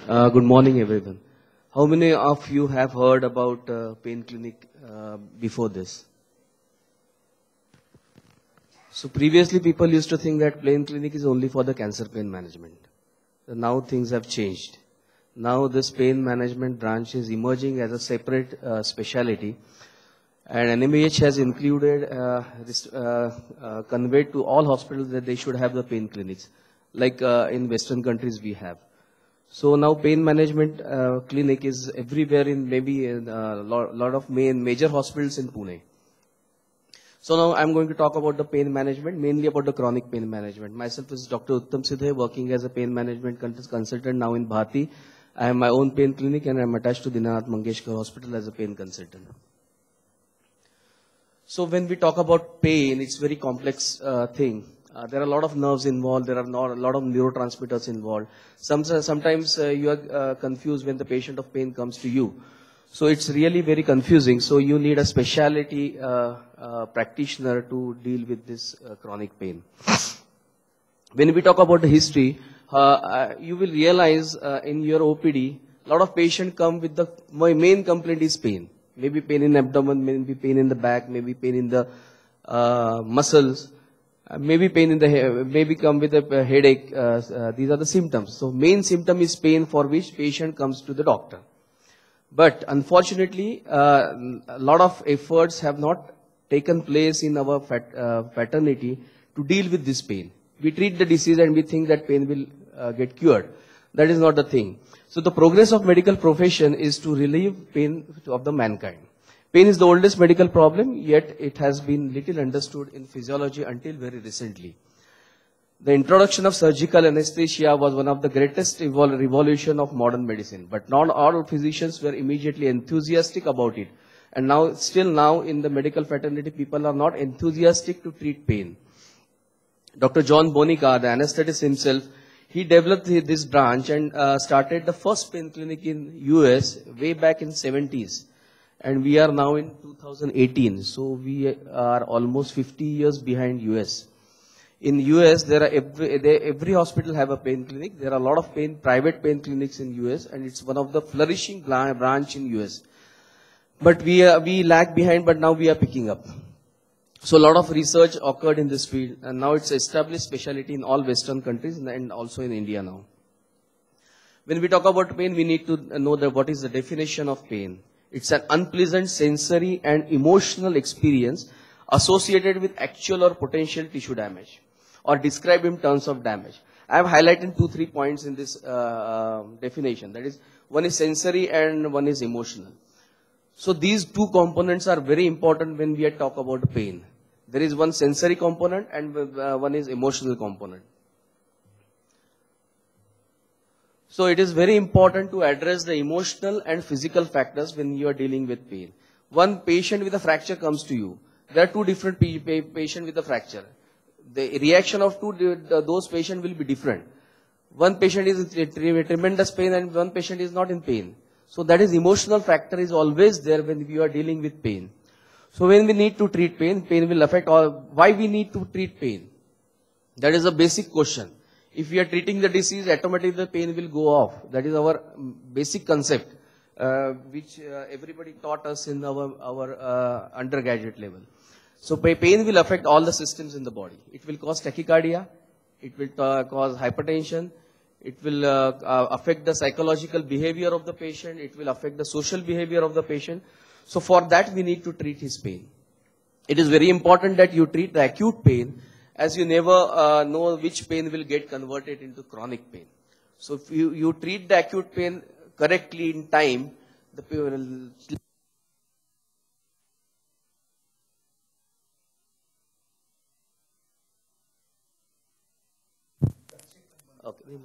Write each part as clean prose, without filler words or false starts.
Good morning, everyone. How many of you have heard about pain clinic before this? So previously people used to think that pain clinic is only for the cancer pain management. Now things have changed. Now this pain management branch is emerging as a separate specialty, and NMEH has included, conveyed to all hospitals that they should have the pain clinics, like in Western countries we have. So now pain management clinic is everywhere in maybe a lot of major hospitals in Pune. So now I'm going to talk about the pain management, mainly about the chronic pain management. Myself is Dr. Uttam Sidhaye, working as a pain management consultant now in Bharati. I have my own pain clinic and I'm attached to Dinanath Mangeshkar Hospital as a pain consultant. So when we talk about pain, it's a very complex thing. There are a lot of nerves involved. There are a lot of neurotransmitters involved. Sometimes you are confused when the patient of pain comes to you. So it's really very confusing. So you need a specialty practitioner to deal with this chronic pain. When we talk about the history, you will realize in your OPD, a lot of patients come with my main complaint is pain. Maybe pain in abdomen, maybe pain in the back, maybe pain in the muscles. Maybe pain in the head, maybe come with a headache. These are the symptoms. So main symptom is pain for which patient comes to the doctor. But unfortunately, a lot of efforts have not taken place in our fraternity to deal with this pain. We treat the disease and we think that pain will get cured. That is not the thing. So the progress of medical profession is to relieve pain of the mankind. Pain is the oldest medical problem, yet it has been little understood in physiology until very recently. The introduction of surgical anesthesia was one of the greatest revolution of modern medicine, but not all physicians were immediately enthusiastic about it. And now, still now in the medical fraternity, people are not enthusiastic to treat pain. Dr. John Bonica, the anesthetist himself, he developed this branch and started the first pain clinic in US way back in 70s. And we are now in 2018, so we are almost 50 years behind US. In US, there are every hospital have a pain clinic. There are a lot of private pain clinics in US, and it's one of the flourishing branch in US. But we lag behind, but now we are picking up. So a lot of research occurred in this field, and now it's established specialty in all Western countries and also in India now. When we talk about pain, we need to know what is the definition of pain. It's an unpleasant sensory and emotional experience associated with actual or potential tissue damage, or described in terms of damage. I have highlighted 2-3 points in this definition. That is, one is sensory and one is emotional. So these two components are very important when we talk about pain. There is one sensory component and one is emotional component. So it is very important to address the emotional and physical factors when you are dealing with pain. One patient with a fracture comes to you. There are two different patients with a fracture. The reaction of those patients will be different. One patient is in tremendous pain and one patient is not in pain. So that is emotional factor is always there when we are dealing with pain. So when we need to treat pain, pain will affect all. Why we need to treat pain? That is a basic question. If we are treating the disease, automatically the pain will go off. That is our basic concept, which everybody taught us in our undergraduate level. So pain will affect all the systems in the body. It will cause tachycardia. It will cause hypertension. It will affect the psychological behavior of the patient. It will affect the social behavior of the patient. So for that, we need to treat his pain. It is very important that you treat the acute pain, as you never know which pain will get converted into chronic pain. So if you treat the acute pain correctly in time, the pain will... Okay,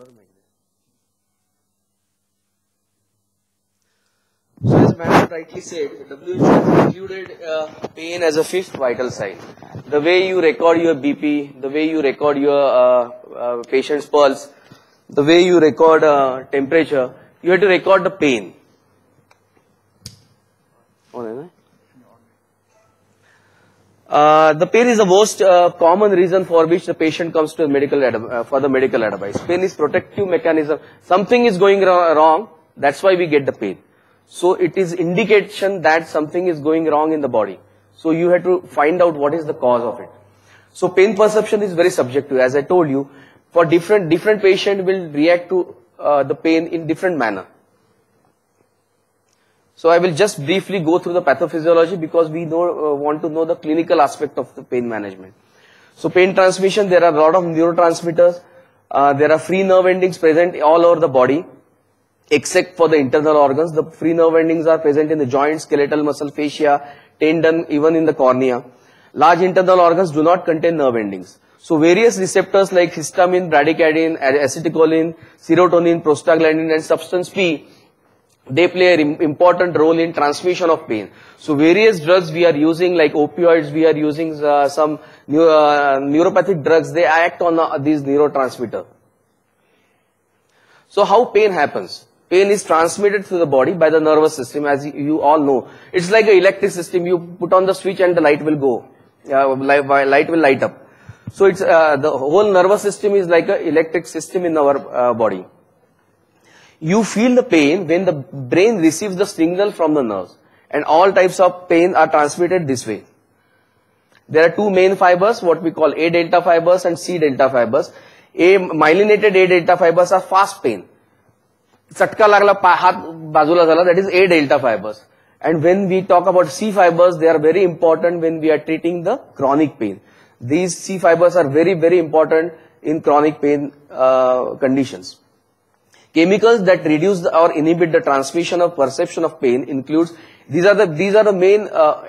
so as Madam rightly said, WHO has included pain as a 5th vital sign. The way you record your BP, the way you record your patient's pulse, the way you record temperature, you have to record the pain. The pain is the most common reason for which the patient comes to the medical advice. Pain is protective mechanism. Something is going wrong. That's why we get the pain. So it is indication that something is going wrong in the body. So you have to find out what is the cause of it. So pain perception is very subjective. As I told you, for different patient will react to the pain in different manner. So I will just briefly go through the pathophysiology because we want to know the clinical aspect of the pain management. So pain transmission, there are a lot of neurotransmitters. There are free nerve endings present all over the body, except for the internal organs. The free nerve endings are present in the joints, skeletal muscle, fascia, tendon, even in the cornea. Large internal organs do not contain nerve endings. So various receptors like histamine, bradykinin, acetylcholine, serotonin, prostaglandin and substance P, they play an important role in transmission of pain. So various drugs we are using like opioids, we are using some neuropathic drugs, they act on these neurotransmitters. So how pain happens? Pain is transmitted through the body by the nervous system, as you all know. It's like an electric system, you put on the switch and the light will go, light will light up. So it's the whole nervous system is like an electric system in our body. You feel the pain when the brain receives the signal from the nerves, and all types of pain are transmitted this way. There are two main fibers, what we call A delta fibers and C delta fibers. Myelinated A delta fibers are fast pain. Chatka lagla hath bazula zala, that is A delta fibers. And when we talk about C fibers, they are very important when we are treating the chronic pain. These C fibers are very, very important in chronic pain conditions. Chemicals that reduce or inhibit the transmission of perception of pain includes, these are the main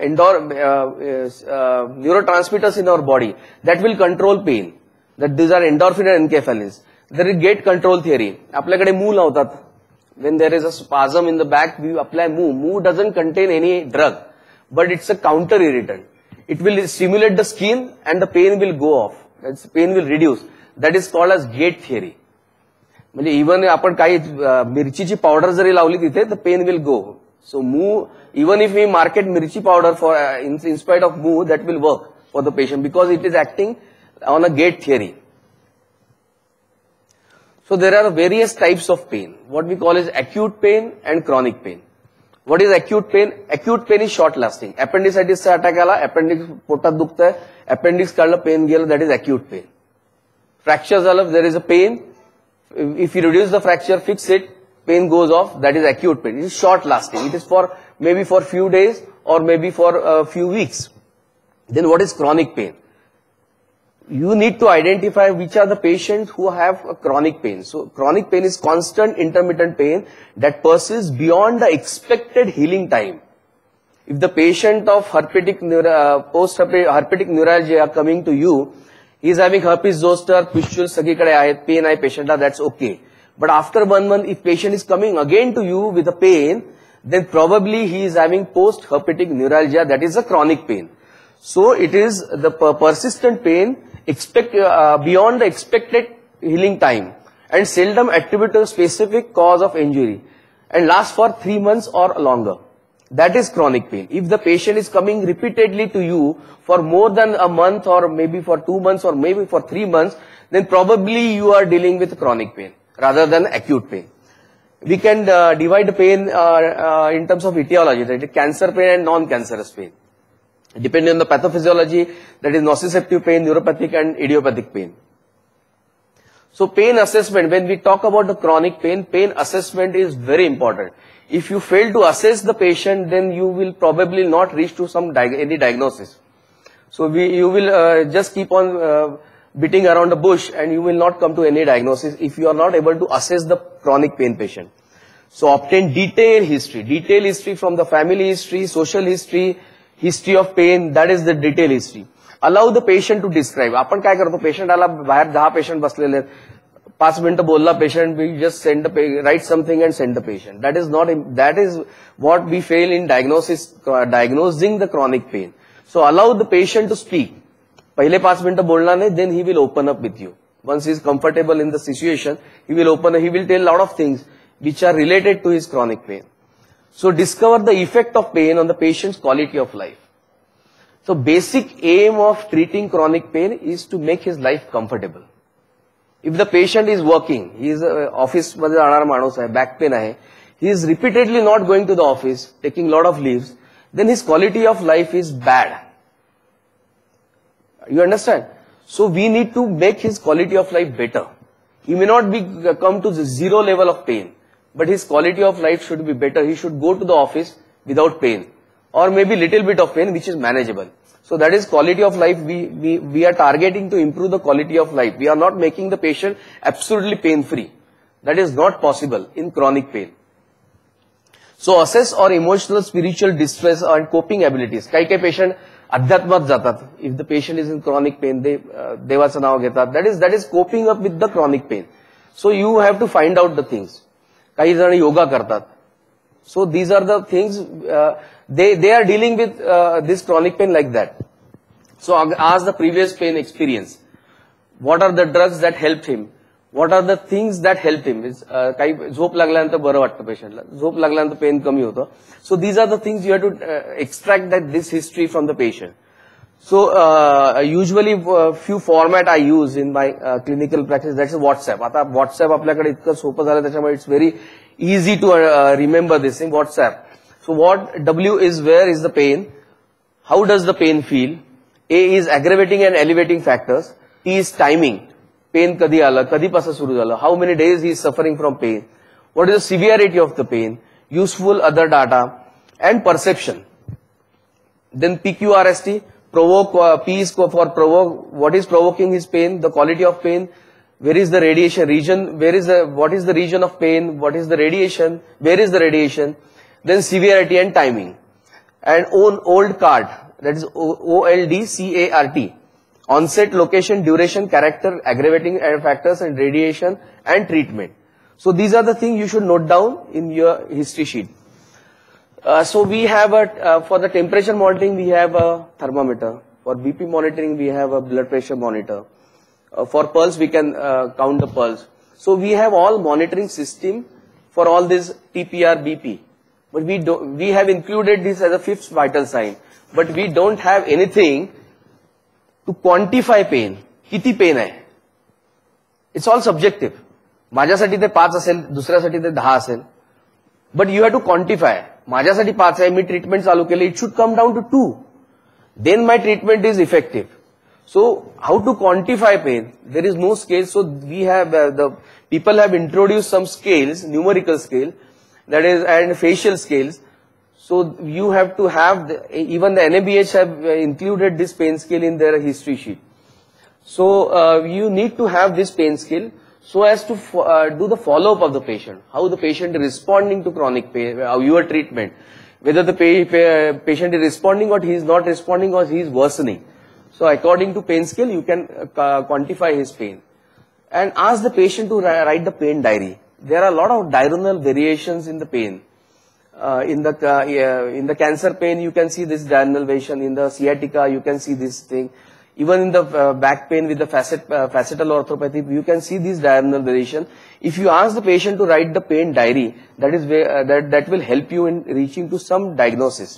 neurotransmitters in our body that will control pain. That these are endorphin and enkephalins. There is gate control theory. आपल्याकडे Moov लावतात. When there is a spasm in the back, we apply move. Move doesn't contain any drug, but it's a counter irritant. It will stimulate the skin and the pain will go off. Its pain will reduce. That is called as gate theory. म्हणजे even आपण काही मिरचीची powder जरी लावली तिथे the pain will go. So move, even if we market mirchi powder for in spite of move, that will work for the patient because it is acting on a gate theory. So there are various types of pain. What we call is acute pain and chronic pain. What is acute pain? Acute pain is short lasting. Appendicitis से attack आला, appendix पोटात दुखता है, appendix काढला pain गेला, that is acute pain. Fractures आला, there is a pain. If you reduce the fracture, fix it, pain goes off, that is acute pain. It is short lasting. It is for maybe for few days or maybe for a few weeks. Then what is chronic pain? You need to identify which are the patients who have a chronic pain. So chronic pain is constant intermittent pain that persists beyond the expected healing time. If the patient of post-herpetic neuralgia coming to you, he is having herpes zoster, pustules, sagikade aayat, pain ay patient, that's okay. But after 1 month, if patient is coming again to you with a pain, then probably he is having post-herpetic neuralgia, that is a chronic pain. So it is the persistent pain beyond the expected healing time and seldom attributed to a specific cause of injury and lasts for 3 months or longer. That is chronic pain. If the patient is coming repeatedly to you for more than a month or maybe for 2 months or maybe for 3 months, then probably you are dealing with chronic pain rather than acute pain. We can divide pain in terms of etiology, that is cancer pain and non-cancerous pain. Depending on the pathophysiology, that is nociceptive pain, neuropathic and idiopathic pain. So pain assessment, when we talk about the chronic pain, pain assessment is very important. If you fail to assess the patient, then you will probably not reach to any diagnosis. So you will just keep on beating around the bush and you will not come to any diagnosis if you are not able to assess the chronic pain patient. So obtain detailed history from the family history, social history, history of pain, that is the detailed history. Allow the patient to describe. आपण काय करतो, patient आला, बाहेर 10 patient बसलेले, 5 मिनिटं बोलला patient, we just write something and send the patient. That is what we fail in diagnosing the chronic pain. So allow the patient to speak. पहिले 5 मिनिटं बोलना नहीं, then he will open up with you. Once he is comfortable in the situation, he will tell a lot of things which are related to his chronic pain. So discover the effect of pain on the patient's quality of life. So basic aim of treating chronic pain is to make his life comfortable. If the patient is working, he is office मध्ये जाणारा माणूस आहे, back pain आहे, he is repeatedly not going to the office, taking lot of leaves, then his quality of life is bad. You understand? So we need to make his quality of life better. He may not be come to the zero level of pain, but his quality of life should be better. He should go to the office without pain, or maybe little bit of pain which is manageable. So that is quality of life. We are targeting to improve the quality of life. We are not making the patient absolutely pain free. That is not possible in chronic pain. So assess or emotional spiritual distress and coping abilities. काही patient अध्यात्मात जातात. If the patient is in chronic pain, they देवाचं नाव घेतात. That is coping up with the chronic pain. So you have to find out the things. काही जण योगा करतात. So these are the things they are dealing with this chronic pain like that. So ask the previous pain experience. What are the drugs that helped him? What are the things that helped him? काही झोप लागल्यानंतर बरं वाटतं पेशंटला. झोप लागल्यानंतर pen कमी होतं. So these are the things you have to extract this history from the patient. So usually few format I use in my clinical practice. That's WhatsApp. आता WhatsApp आपल्याकडे इतकं सोपं झालं त्याच्यामुळे it's very easy to remember this thing. WhatsApp. So what W is where is the pain? How does the pain feel? A is aggravating and elevating factors. T is timing. Pain कधी आलं, कधीपासून सुरू झालं, how many days he is suffering from pain, what is the severity of the pain, useful other data, and perception. Then PQRST, provoke, P is for provoke, what is provoking his pain, the quality of pain, where is the radiation region, what is the region of pain, what is the radiation, where is the radiation, then severity and timing. And old card, that is OLDCART. Onset, location, duration, character, aggravating factors, and radiation and treatment. So these are the things you should note down in your history sheet. So we have for the temperature monitoring, we have a thermometer. For BP monitoring, we have a blood pressure monitor. For pulse, we can count the pulse. So we have all monitoring system for all this TPR, BP. But we have included this as a fifth vital sign. But we don't have anything to quantify pain. किती pain आहे? It's all subjective. माझ्यासाठी ते 5 असेल, दुसऱ्यासाठी ते 10 असेल. But you have to quantify. माझ्यासाठी 5 आहे, मी treatment चालू केली, it should come down to 2. Then my treatment is effective. So how to quantify pain? There is no scale. So we have the people have introduced some scales, numerical scale, that is, and facial scales. So you have to have, even the NABH have included this pain scale in their history sheet. So you need to have this pain scale so as to do the follow-up of the patient. How the patient is responding to chronic pain, your treatment. Whether the patient is responding or he is not responding or he is worsening. So according to pain scale, you can quantify his pain. And ask the patient to write the pain diary. There are a lot of diurnal variations in the pain. In the cancer pain, you can see this diurnal variation. In the sciatica, you can see this thing. Even in the back pain with the facetal orthopathy, you can see this diurnal variation. If you ask the patient to write the pain diary, that will help you in reaching to some diagnosis.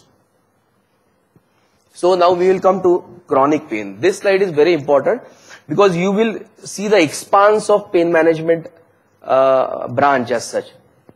So now we will come to chronic pain. This slide is very important because you will see the expanse of pain management branch as such.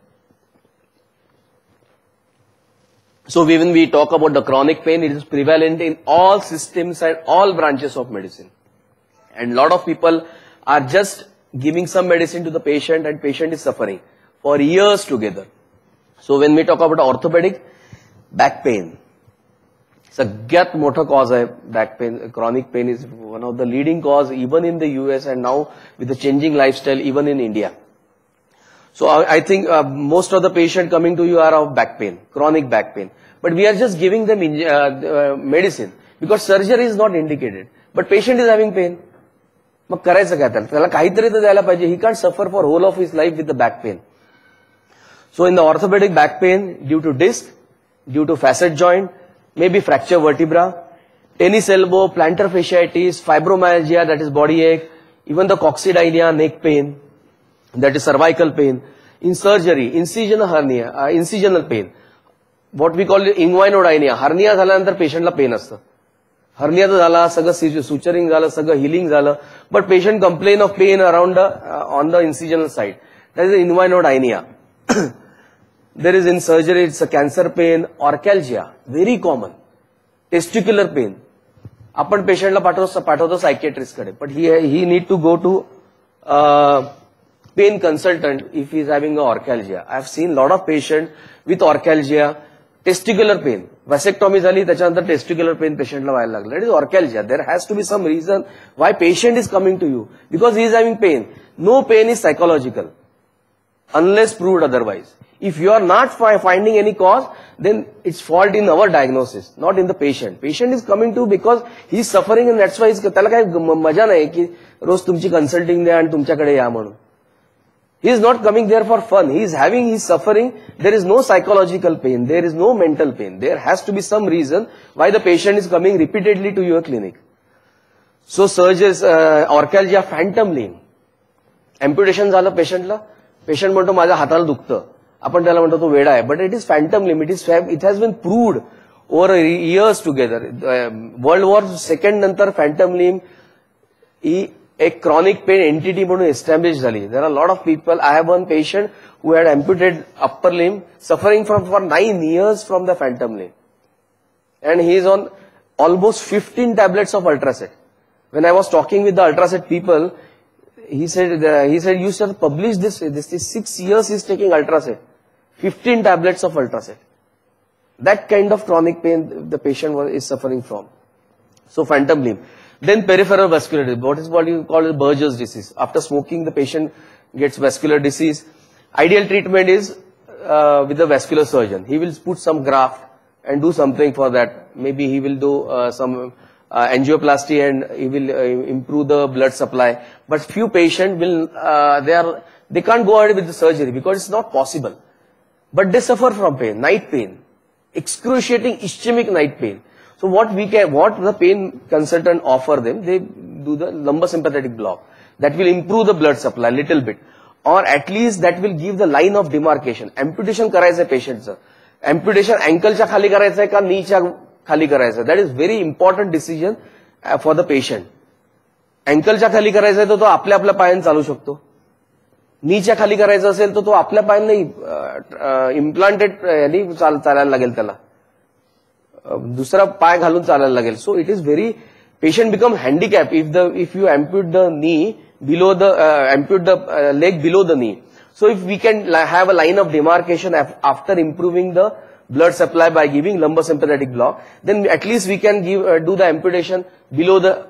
So when we talk about the chronic pain, it is prevalent in all systems and all branches of medicine. And a lot of people are just giving some medicine to the patient and patient is suffering for years together. So when we talk about orthopedic, back pain. सगळ्यात मोठा cause आहे back pain. Chronic pain is one of the leading cause even in the US and now with the changing lifestyle even in India. So I think most of the patients coming to you are of back pain, chronic back pain. But we are just giving them medicine because surgery is not indicated. But patient is having pain. मग करायचं काय त्याला काहीतरी तर द्यायला पाहिजे. He can't suffer for whole of his life with the back pain. So in the orthopedic back pain, due to disc, due to facet joint, maybe fracture vertebra, tennis elbow, plantar fasciitis, fibromyalgia, that is body ache, even the coccydynia, neck pain, that is cervical pain. In surgery, incisional hernia, incisional pain. What we call inguinal hernia. Hernia झाल्यानंतर पेशंटला pen असतं. हर्नियाचं झाला, सगळं suturing झालं, सगळं healing झालं, but patient complain of pain around on the incisional side. That is invinodynia. There is in surgery, it's a cancer pain, orcalgia, very common. Testicular pain. आपण पेशंटला पाठवतो सायकियाट्रिस्ट कडे, but he need to go to pain consultant if he is having a orcalgia. I have seen lot of patient with orcalgia, testicular pain. Vasectomy झाली त्याच्यानंतर testicular pain पेशंटला व्हायला लागलं. That is orcalgia. There has to be some reason why patient is coming to you, because he is having pain. No pain is psychological unless proved otherwise. If you are not finding any cause, then it's fault in our diagnosis, not in the patient. Patient is coming to because he is suffering and that's why त्याला काही मजा नाही की रोज तुमची consulting द्या आणि तुमच्याकडे या म्हणून. He is not coming there for fun. He is having his suffering. There is no psychological pain. There is no mental pain. There has to be some reason why the patient is coming repeatedly to your clinic. So surgeries, orcalgia, phantom limb. Amputation झालं पेशंटला. Patient म्हणतो माझ्या हाताला दुखतं. आपण त्याला म्हणतो तो वेडा आहे. But it is phantom limb. It has been proved over years together. World War II नंतर phantom limb ही एक chronic pain entity म्हणून एस्टॅब्लिश झाली. There are a lot of people. I have one patient who had amputated upper limb, suffering for 9 years from the phantom limb, and he is on almost 15 tablets of Ultracet. When I was talking with the Ultracet people, he said you should publish this. This is 6 years he is taking Ultracet, 15 tablets of Ultracet. That kind of chronic pain the patient is suffering from. So phantom limb. Then peripheral vascular disease. What you call Berger's disease. After smoking, the patient gets vascular disease. Ideal treatment is with the vascular surgeon. He will put some graft and do something for that. Maybe he will do some angioplasty and he will improve the blood supply. But few patients will they can't go ahead with the surgery because it's not possible. But they suffer from pain, night pain, excruciating ischemic night pain. So what the pain consultant offer them, they do the lumbar-sympathetic block. That will improve the blood supply little bit. Or at least that will give the line of demarcation. Amputation करायचं patientचं. Amputation ankleच्या खाली करायचं का kneeच्या खाली करायचं. That is very important decision for the patient. Ankleच्या खाली करायचं तर तो आपल्या पायाने चालू शकतो. kneeच्या खाली करायचं असेल तर तो आपल्या पायाने इम्प्लांटेड यानी चालायला लागेल त्याला. दूसरा पाय घालून चालायला लागेल. So it is very, patient become handicapped if you ampute the knee below the ampute the leg below the knee. So if we can have a line of demarcation after improving the blood supply by giving lumbar sympathetic block, then at least we can do the amputation below the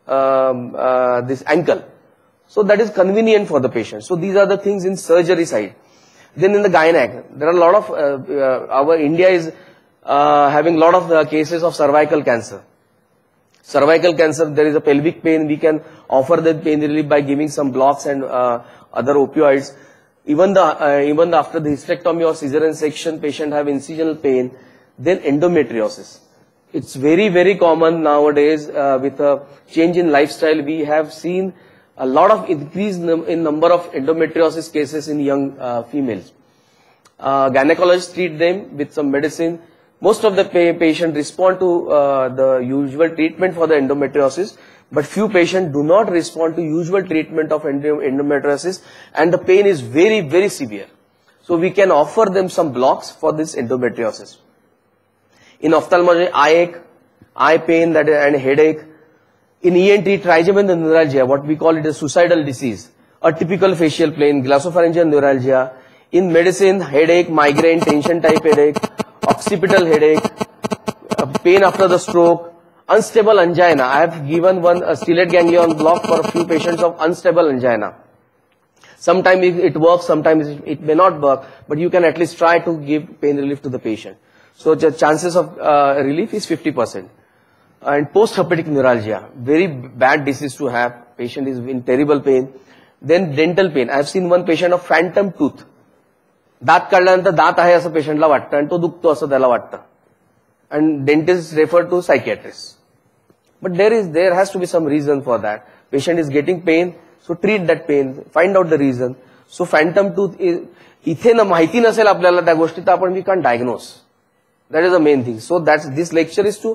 this ankle. So that is convenient for the patient. So these are the things in surgery side. Then in the gynec, there are a lot of our India is having lot of cases of cervical cancer. Cervical cancer, there is a pelvic pain. We can offer the pain relief by giving some blocks and other opioids. Even after the hysterectomy or cesarean section, patient have incisional pain. Then endometriosis. It's very, very common nowadays with a change in lifestyle. We have seen a lot of increase in number of endometriosis cases in young females. Gynecologists treat them with some medicine. Most of the patients respond to the usual treatment for the endometriosis, but few patients do not respond to usual treatment of endometriosis, and the pain is very, very severe. So we can offer them some blocks for this endometriosis. In ophthalmology, eye pain and headache. In ENT, trigeminal neuralgia, what we call it a suicidal disease, a typical facial pain, glossopharyngeal neuralgia. In medicine, headache, migraine, tension type headache, occipital headache, pain after the stroke, unstable angina. I have given one stellate ganglion block for a few patients of unstable angina. Sometimes it works, sometimes it may not work, but you can at least try to give pain relief to the patient. So the chances of relief is 50%. And post-herpetic neuralgia, very bad disease to have. Patient is in terrible pain. Then dental pain. I have seen one patient of phantom tooth. दात काढल्यानंतर दात आहे असं पेशंटला वाटतं आणि तो दुखतो असं त्याला वाटतं. And dentists refer to psychiatrists. But there has to be some reason for that. Patient is getting pain, so treat that pain, find out the reason. So phantom tooth is, इथे ना माहिती नसेल आपल्याला त्या गोष्टी तर आपण we can't diagnose. That is the main thing. So this lecture is to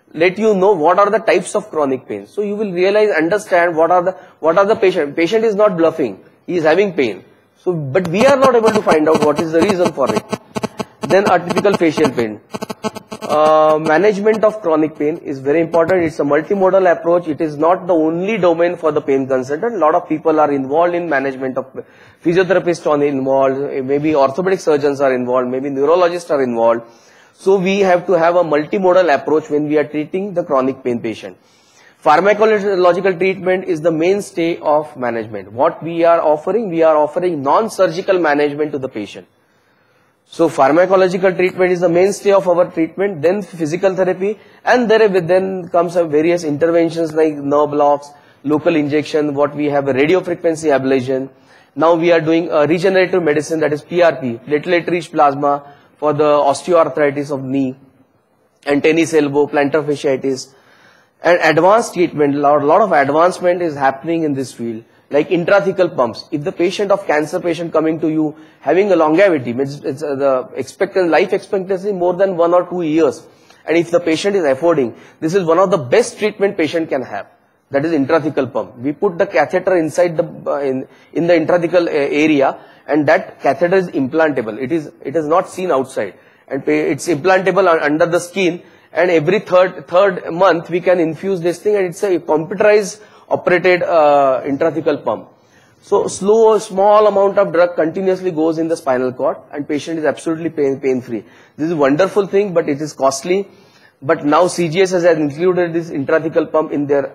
let you know what are the types of chronic pain. So you will realize, understand what are the patient. Patient is not bluffing. He is having pain. So, but we are not able to find out what is the reason for it. Then atypical facial pain. Management of chronic pain is very important. It's a multimodal approach. It is not the only domain for the pain consultant. A lot of people are involved in management of physiotherapists are involved, maybe orthopedic surgeons are involved, maybe neurologists are involved. So we have to have a multimodal approach when we are treating the chronic pain patient. Pharmacological treatment is the mainstay of management. What we are offering non-surgical management to the patient. So pharmacological treatment is the mainstay of our treatment, then physical therapy, and then comes various interventions like nerve blocks, local injection, what we have a radiofrequency ablation. Now we are doing a regenerative medicine, that is PRP, platelet-rich plasma for the osteoarthritis of knee and tennis elbow, plantar fasciitis. And advanced treatment, a lot of advancement is happening in this field, like intrathecal pumps. If the patient of cancer patient coming to you having a longevity, means it's the life expectancy more than 1 or 2 years, and if the patient is affording, this is one of the best treatment patient can have. That is intrathecal pump. We put the catheter inside the in the intrathecal area, and that catheter is implantable. It is not seen outside, and it's implantable under the skin. And every third month we can infuse this thing, and it's a computerized operated intrathecal pump. So small amount of drug continuously goes in the spinal cord, and patient is absolutely pain free. This is a wonderful thing, but it is costly. But now CGS has included this intrathecal pump in their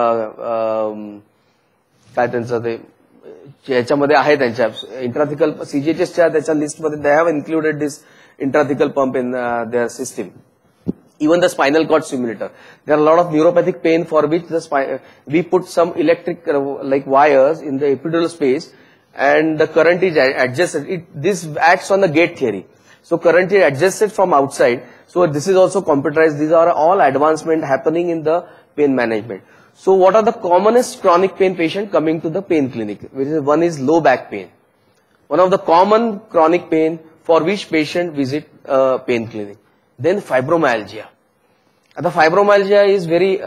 काय त्यांचं ते याच्यामध्ये आहे त्यांच्या intrathecal CGHच्या त्याच्या list मध्ये they have included this intrathecal pump in their system. Even the spinal cord stimulator. There are a lot of neuropathic pain for which we put some electric like wires in the epidural space, and the current is adjusted. This acts on the gate theory. So current is adjusted from outside. So this is also computerized. These are all advancement happening in the pain management. So what are the commonest chronic pain patient coming to the pain clinic? One is low back pain. One of the common chronic pain for which patient visit pain clinic. Then fibromyalgia. The fibromyalgia is very,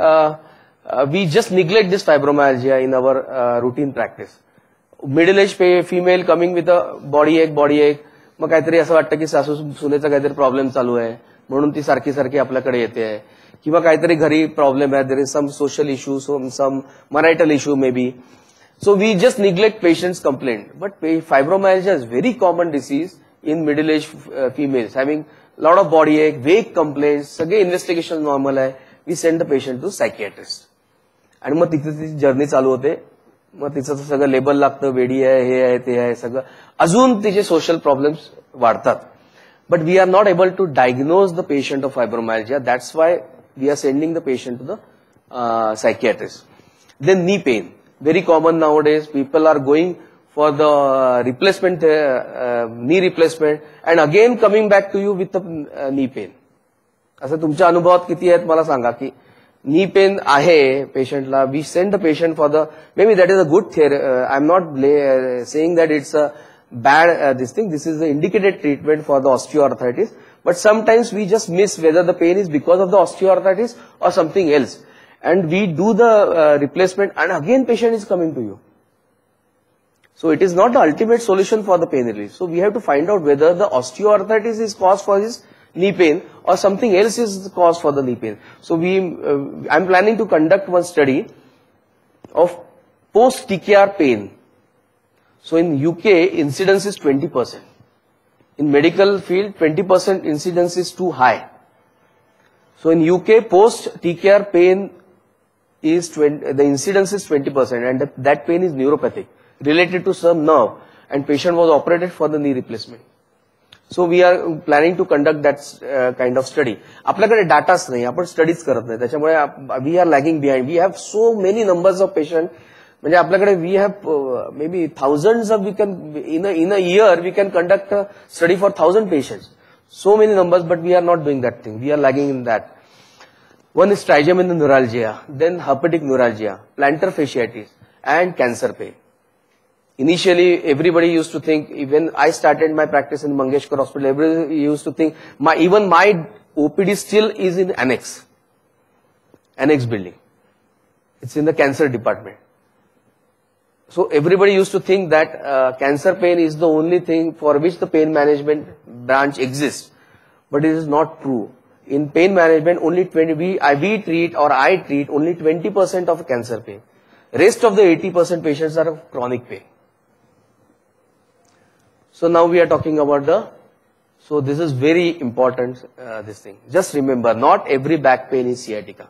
we just neglect this fibromyalgia in our routine practice. Middle-aged female coming with a body ache, मग काहीतरी असं वाटतं की सासू सुनेचा काहीतरी problem चालू आहे म्हणून ती सारखी आपल्याकडे येते आहे, किंवा काहीतरी घरी प्रॉब्लेम आहे, there is some social issue, some marital issue maybe. So we just neglect patients' complaint. But fibromyalgia is very common disease in middle-aged females having lot of body ache, vague complaints, सगळे investigation normal आहे. We send the patient to psychiatrist, आणि मग तिथे तिची journey चालू होते. मग तिचं सगळं लेबल लागतं, वेडी आहे, हे आहे, ते आहे, सगळं अजून तिचे सोशल प्रॉब्लेम्स वाढतात. But we are not able to diagnose the patient of fibromyalgia. That's why we are sending the patient to the psychiatrist. Then knee pain, very common nowadays. People are going for the replacement, knee replacement, and again coming back to you with the knee pain. असं तुमच्या अनुभवात किती आहेत मला सांगा की knee pain आहे पेशंटला. We send the patient for the, maybe that is a good theory. I'm not saying that it's a bad this thing. This is the indicated treatment for the osteoarthritis. But sometimes we just miss whether the pain is because of the osteoarthritis or something else. And we do the replacement, and again patient is coming to you. So it is not the ultimate solution for the pain relief. So we have to find out whether the osteoarthritis is cause for his knee pain or something else is the cause for the knee pain. So I'm planning to conduct one study of post-TKR pain. So in UK, incidence is 20%. In medical field, 20% incidence is too high. So in UK, post-TKR pain is the incidence is 20%, and that pain is neuropathic, related to some nerve, and patient was operated for the knee replacement. So we are planning to conduct that kind of study. आपल्याकडे डाटाच नाही, आपण studies करत नाही, त्याच्यामुळे we are lagging behind. We have so many numbers of patient. म्हणजे आपल्याकडे we have maybe thousands of, we can in a year we can conduct a study for 1,000 patients. So many numbers, but we are not doing that thing. We are lagging in that. One is trigeminal neuralgia, then herpetic neuralgia, plantar fasciitis, and cancer pain. Initially, everybody used to think, when I started my practice in Mangeshkar Hospital, everybody used to think, even my OPD still is in annex. annex building. It's in the cancer department. So everybody used to think that cancer pain is the only thing for which the pain management branch exists. But it is not true. In pain management, only 20, we treat or I treat only 20% of cancer pain. Rest of the 80% patients are of chronic pain. So now we are talking about so this is very important, this thing. Just remember, not every back pain is sciatica.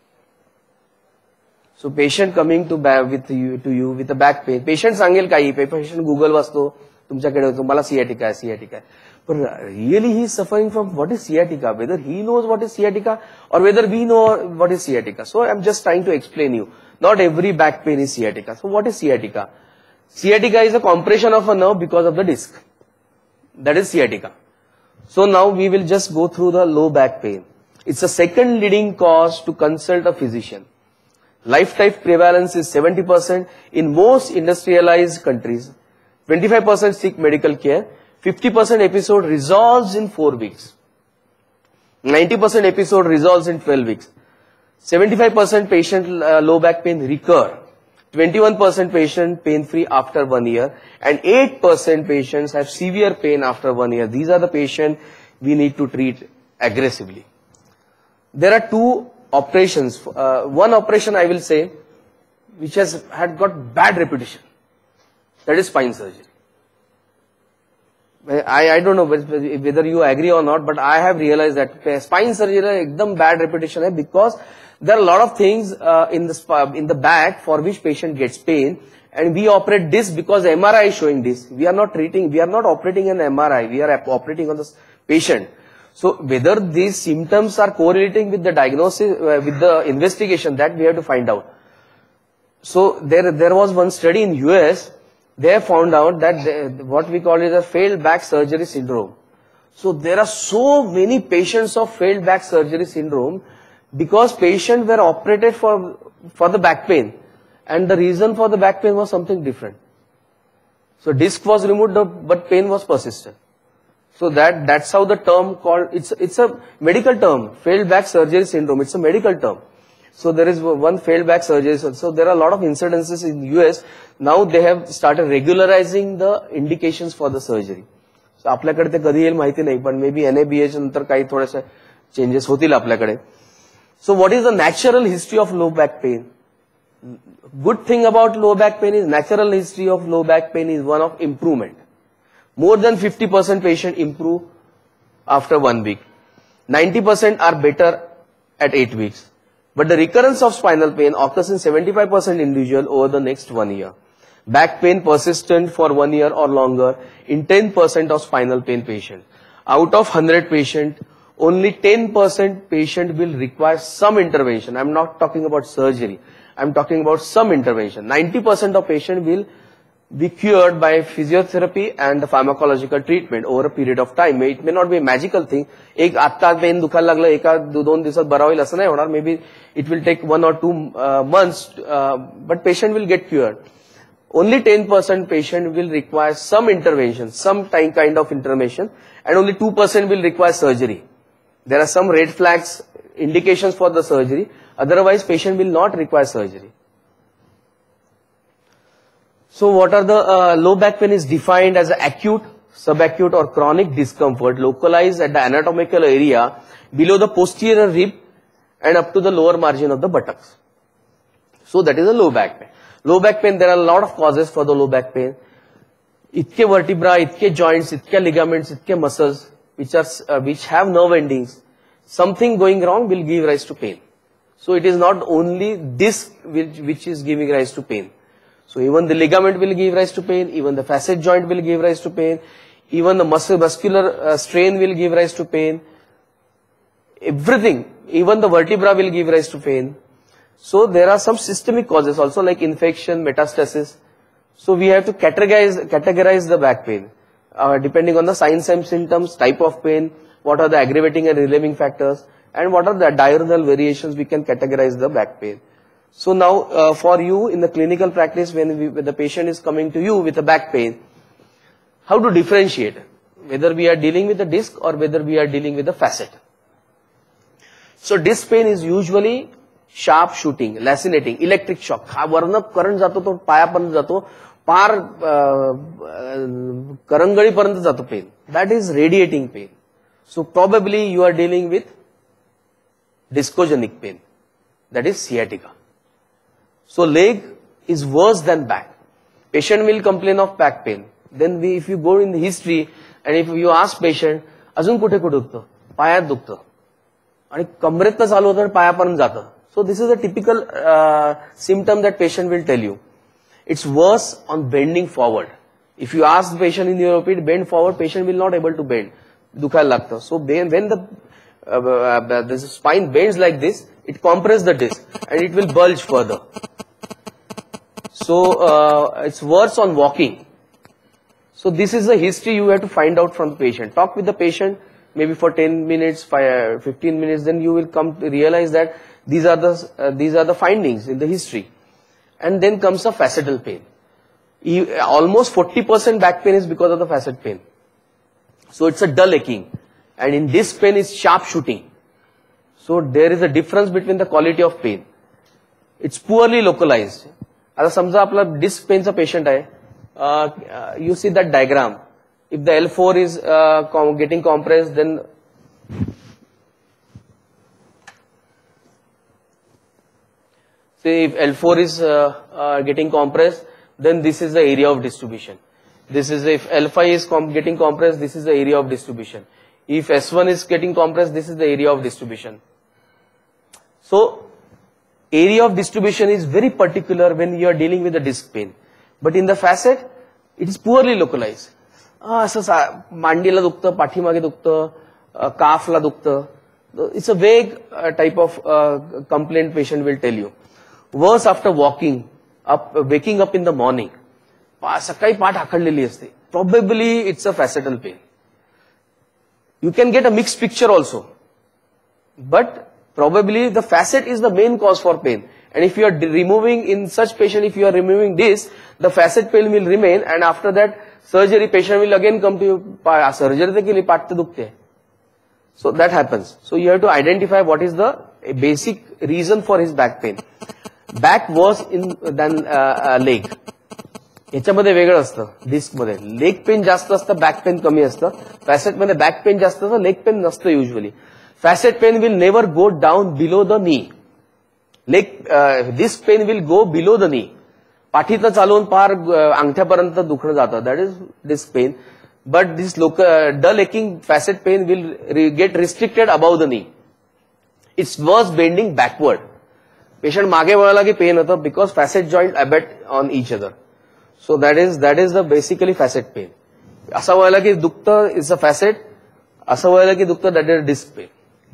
So patient coming to you with a back pain, patient सांगेल काही, patient Google वाचतो, तुमच्याकडे होतो, मला sciatica आहे. But really he is suffering from what is sciatica, whether he knows what is sciatica or whether we know what is sciatica. So I am just trying to explain you. Not every back pain is sciatica. So what is sciatica? Sciatica is a compression of a nerve because of the disc. That is sciatica. So now we will just go through the low back pain. It's a second leading cause to consult a physician. Lifetime prevalence is 70% in most industrialized countries. 25% seek medical care. 50% episode resolves in 4 weeks. 90% episode resolves in 12 weeks. 75% patient low back pain recur. 21% patient pain-free after 1 year, and 8% patients have severe pain after 1 year. These are the patients we need to treat aggressively. There are 2 operations. One operation I will say, which had got bad reputation. That is spine surgery. I don't know whether you agree or not, but I have realized that spine surgery has ekdam bad reputation hai because there are a lot of things in the back for which patient gets pain, and we operate this because MRI is showing this. We are not operating an MRI, we are operating on the patient. So whether these symptoms are correlating with the diagnosis, with the investigation, that we have to find out. So there was one study in US, they found out that what we call is a failed back surgery syndrome. So there are so many patients of failed back surgery syndrome because patients were operated for the back pain, and the reason for the back pain was something different. So disc was removed, but pain was persistent. So that's how the term called, it's a medical term, failed back surgery syndrome, it's a medical term. So there is one failed back surgery. So there are a lot of incidences in US. Now they have started regularizing the indications for the surgery. So आपल्याकडे ते कधी येईल माहिती नाही, पण maybe NABH नंतर काही थोडेसे changes होतील आपल्याकडे. So what is the natural history of low back pain? Good thing about low back pain is natural history of low back pain is one of improvement. More than 50% patient improve after 1 week. 90% are better at 8 weeks. But the recurrence of spinal pain occurs in 75% individual over the next 1 year. Back pain persistent for 1 year or longer in 10% of spinal pain patients. Out of 100 patients, only 10% patient will require some intervention. I am not talking about surgery. I am talking about some intervention. 90% of patients will be cured by physiotherapy and the pharmacological treatment over a period of time. It may not be a magical thing. एक आत्ता pen दुखायला लागलं, एका 2 दिवसात बरा होईल असं नाही होणार. Maybe it will take 1 or 2 months, but patient will get cured. Only 10% patient will require some intervention, some kind of intervention, and only 2% will require surgery. There are some red flags, indications for the surgery. Otherwise, patient will not require surgery. So what are the low back pain is defined as acute, subacute or chronic discomfort localized at the anatomical area below the posterior rib and up to the lower margin of the buttocks. So that is a low back pain. Low back pain, there are a lot of causes for the low back pain. Itke vertebra, itke joints, itke ligaments, itke muscles which have nerve endings. Something going wrong will give rise to pain. So it is not only disc which is giving rise to pain. So even the ligament will give rise to pain, even the facet joint will give rise to pain, even the muscular strain will give rise to pain. Everything, even the vertebra will give rise to pain. So there are some systemic causes also like infection, metastasis. So we have to categorize the back pain depending on the signs and symptoms, type of pain, what are the aggravating and relieving factors, and what are the diurnal variations we can categorize the back pain. So now for you in the clinical practice, when the patient is coming to you with a back pain, how to differentiate whether we are dealing with the disc or whether we are dealing with the facet. So disc pain is usually sharp shooting, lacinating, electric shock. हा वरनं current जातो तो पायापर्यंत जातो, पार करंगळीपर्यंत जातो pain. That is radiating pain. So probably you are dealing with discogenic pain. That is sciatica. So leg is worse than back. Patient will complain of back pain. Then if you go in the history and if you ask patient, अजून कुठे कुठे दुखतं? पायात दुखतं. आणि कमरेतनं चालू होतं आणि पायापर्यंत जातं. So this is a typical symptom that patient will tell you. It's worse on bending forward. If you ask the patient in your opinion, bend forward, patient will not able to bend. दुखायला लागतं. So when the spine bends like this, it compresses the disc and it will bulge further. So it's worse on walking. So this is the history you have to find out from the patient. Talk with the patient maybe for 10 minutes, 15 minutes, then you will come to realize that these are the findings in the history. And then comes a facetal pain. Almost 40% back pain is because of the facet pain. So it's a dull aching. And in disc pain is sharp shooting. So there is a difference between the quality of pain. It's poorly localized. आता समजा आपला disc पेनचा patient आहे, you see that diagram. If the L4 is getting compressed, then say if L4 is getting compressed, then this is the area of distribution. This is if L5 is getting compressed, this is the area of distribution. If S1 is getting compressed, this is the area of distribution. So area of distribution is very particular when you are dealing with the disc pain. But in the facet, it is poorly localized. असं मांडीला दुखतं, पाठीमागे दुखतं, काफला दुखतं. It's a vague type of complaint patient will tell you. Worse after waking up in the morning. सकाळी पाठ आखडलेली असते. Probably it's a facetal pain. You can get a mixed picture also. But probably the facet is the main cause for pain. And if you are removing in such patient, if you are removing this, the facet pain will remain, and after that surgery patient will again come to you, surgery ke liye paat dukhte hai. So that happens. So you have to identify what is the basic reason for his back pain. Back worse than leg. याच्यामध्ये वेगळं असतं. Disc मध्ये leg pain जास्त असतं, back pain कमी असतं. Facet मध्ये back pain जास्त असतं, लेग पेन नसतं usually. Facet pain will never go down below the knee. Disc pain will go below the knee. पाठीतनं चालवून पार अंगठ्यापर्यंत दुखणं जातं. That is disc pain. But this dull aching facet pain will get restricted above the knee. It's worse bending backward. Patient मागे वळला की pain होतं because facet joint abut on each other. So that is the basically facet pain. असा व्हायला की दुखतं is a facet. असं व्हायला की दुखतं that is disc pain.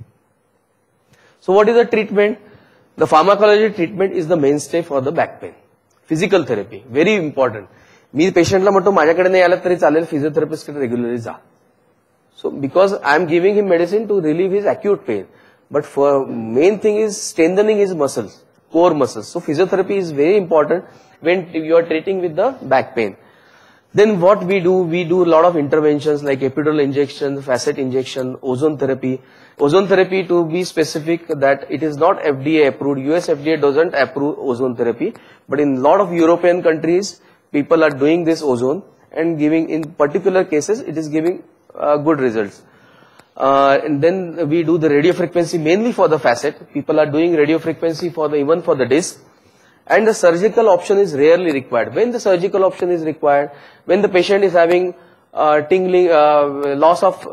So what is the treatment? The pharmacology treatment is the mainstay for the back pain. Physical therapy, very important. मी पेशंटला म्हणतो माझ्याकडे नाही आलं तरी चालेल, फिजिओथेरपिस्ट कडे रेग्युलरली जा. So because I am giving him medicine to relieve his acute pain, but for main thing is strengthening his muscles, core muscles. So physiotherapy is very important when you are treating with the back pain. Then what we do a lot of interventions like epidural injection, facet injection, ozone therapy. Ozone therapy, to be specific, that it is not FDA approved. US FDA doesn't approve ozone therapy, but in a lot of European countries, people are doing this ozone and giving, in particular cases, it is giving good results. And then we do the radiofrequency mainly for the facet. People are doing radiofrequency even for the disc. And the surgical option is rarely required. When the surgical option is required, when the patient is having tingling, loss of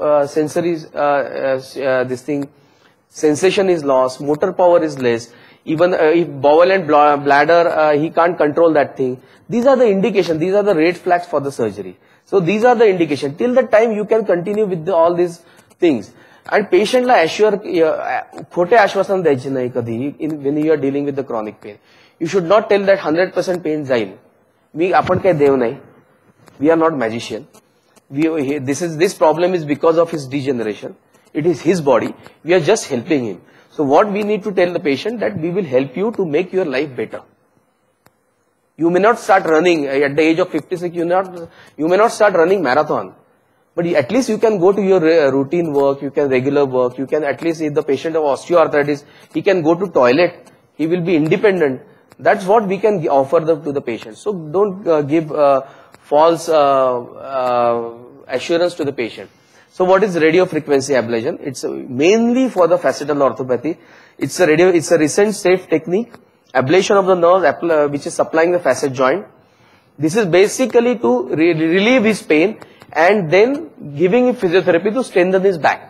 sensation is lost, motor power is less, even if bowel and bladder, he can't control that thing. These are the indications, these are the red flags for the surgery. So these are the indications. Till the time you can continue with all these things. And patient la assure, khote ashwasan द्यायचे नाही कधी when you are dealing with the chronic pain. You should not tell that 100% pain जाईल. आपण काही देव नाही. We are not magician. This problem is because of his degeneration. It is his body. We are just helping him. So what we need to tell the patient that we will help you to make your life better. You may not start running at the age of 56. You may not start running marathon. But at least you can go to your routine work. You can regular work. You can at least, if the patient of osteoarthritis, he can go to toilet. he will be independent. That's what we can offer to the patient. So don't give false assurance to the patient. So what is radio frequency ablation? It's mainly for the facetal orthopathy. It's a recent safe technique, ablation of the nerve which is supplying the facet joint. This is basically to relieve his pain and then giving him physiotherapy to strengthen his back.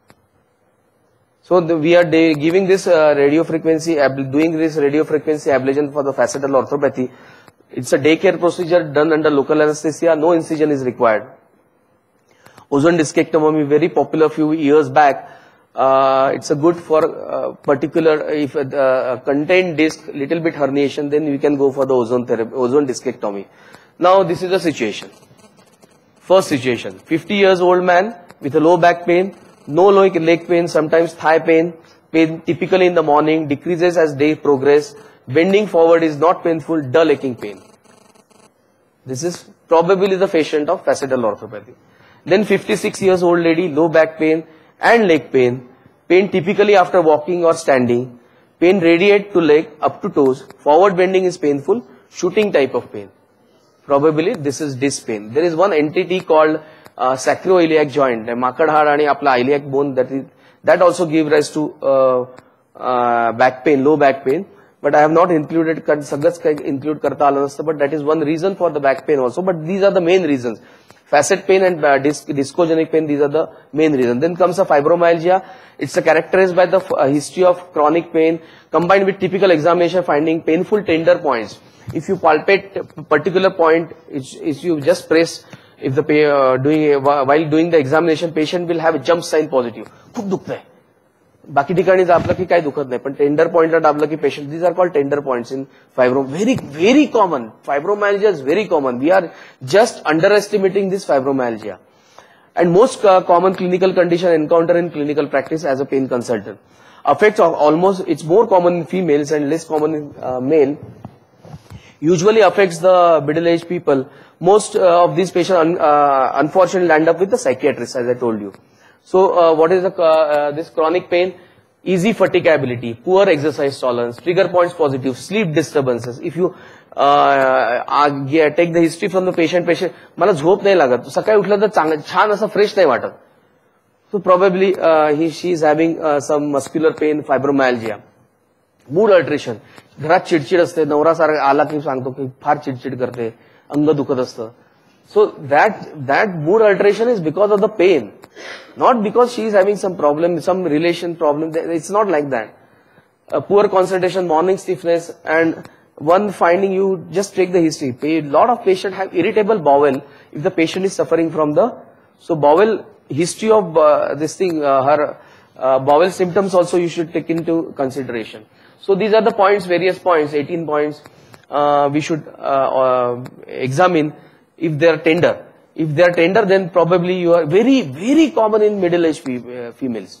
So we are giving this doing this radiofrequency ablation for the facetal orthopathy. It's a daycare procedure done under local anesthesia. No incision is required. Ozone discectomy, very popular few years back. It's a good for particular, if contained disc, little bit herniation, then we can go for the ozone therapy, ozone discectomy. Now this is the situation. First situation, 50 years old man with a low back pain, no leg pain, sometimes thigh pain typically in the morning, decreases as day progress, bending forward is not painful, dull aching pain. This is probably the patient of facetal orthopathy. Then 56 years old lady, low back pain and leg pain typically after walking or standing, pain radiate to leg up to toes, forward bending is painful, shooting type of pain. Probably this is disc pain. There is one entity called sacroiliac joint, makad had and apla iliac bone, that also give rise to back pain, low back pain. But I have not included, include karta ala nasta, but that is one reason for the back pain also. But these are the main reasons. Facet pain and discogenic pain, these are the main reasons. Then comes a fibromyalgia. It's characterized by the history of chronic pain combined with typical examination finding painful tender points. If you palpate a particular point, if you just press, if the while doing the examination, patient will have a jump sign positive. खूप दुखतंय. बाकी ठिकाणी दाबलं की काय दुखत नाही, पण टेंडर पॉइंटला दाबलं की patient, these are called tender points in fibrom. Very common. Fibromyalgia is very common. We are just underestimating this fibromyalgia. And most common clinical condition encounter in clinical practice as a pain consultant. Affects almost, it's more common in females and less common in male. Usually affects the middle-aged people. Most of these patients unfortunately land up with the psychiatrist, as I told you. So what is this chronic pain? Easy fatigability, poor exercise tolerance, trigger points positive, sleep disturbances. If you take the history from the patient, मला झोप नाही लागत, सकाळी उठलं तर छान असं fresh नाही वाटत. So probably she is having some muscular pain, fibromyalgia. Mood alteration, घरात चिडचिड असते, नवरा सारखा आला की सांगतो की फार चिडचिड करते, अंग दुखत असतं. So that mood alteration is because of the pain, not because she is having some problem, some relation problem. It's not like that. Poor concentration, morning stiffness, and one finding, you just take the history. A lot of patients have irritable bowel if the patient is suffering from so bowel history of this thing, her bowel symptoms also you should take into consideration. So these are the points, various points, 18 points we should examine if they are tender. If they are tender, then probably you are very common in middle-aged females.